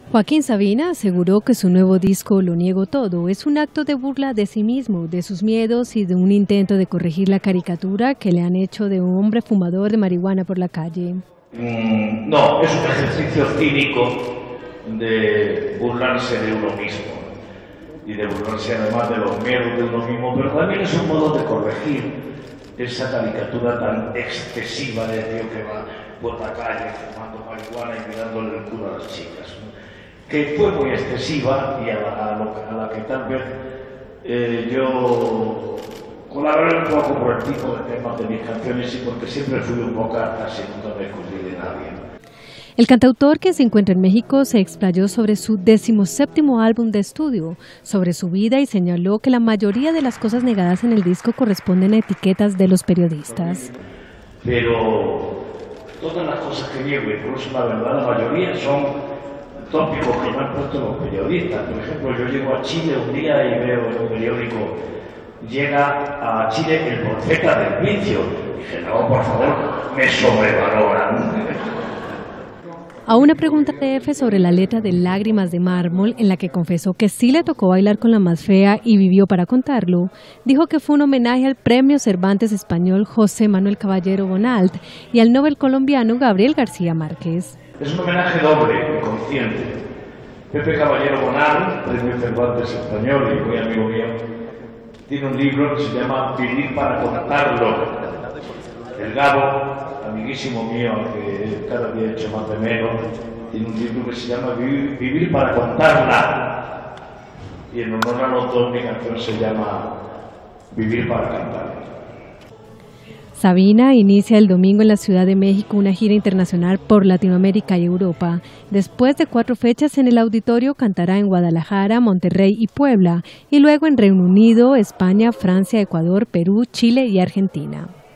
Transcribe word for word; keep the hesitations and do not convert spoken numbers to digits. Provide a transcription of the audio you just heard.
Joaquín Sabina aseguró que su nuevo disco Lo Niego Todo es un acto de burla de sí mismo, de sus miedos y de un intento de corregir la caricatura que le han hecho de un hombre fumador de marihuana por la calle. Mm, no, es un ejercicio cínico de burlarse de uno mismo y de burlarse además de los miedos de uno mismo, pero también es un modo de corregir esa caricatura tan excesiva de tío que va por la calle fumando marihuana y mirándole el culo a las chicas, ¿no? Que fue muy excesiva y a la, a lo, a la que tal vez eh, yo colaboré un poco por el tipo de temas de mis canciones y porque siempre fui un bocatas y nunca me escondí de nadie. El cantautor, que se encuentra en México, se explayó sobre su decimoséptimo álbum de estudio, sobre su vida, y señaló que la mayoría de las cosas negadas en el disco corresponden a etiquetas de los periodistas. Pero todas las cosas que digo, y por eso la verdad la mayoría son tópicos que me han puesto los periodistas. Por ejemplo, yo llego a Chile un día y veo en un periódico: llega a Chile el profeta del vicio. Dije, no, por favor, me sobrevaloran. A una pregunta de F sobre la letra de Lágrimas de Mármol, en la que confesó que sí le tocó bailar con la más fea y vivió para contarlo, dijo que fue un homenaje al premio Cervantes español José Manuel Caballero Bonald y al Nobel colombiano Gabriel García Márquez. Es un homenaje doble y consciente. Pepe Caballero Bonald, premio Cervantes español y muy amigo mío, tiene un libro que se llama Vivir para contarlo. El Gabo, amiguísimo mío, que cada día he hecho más de menos, tiene un libro que se llama Vivir, Vivir para contarla. Y en honor a los dos, mi canción se llama Vivir para cantarla. Sabina inicia el domingo en la Ciudad de México una gira internacional por Latinoamérica y Europa. Después de cuatro fechas en el auditorio, cantará en Guadalajara, Monterrey y Puebla, y luego en Reino Unido, España, Francia, Ecuador, Perú, Chile y Argentina.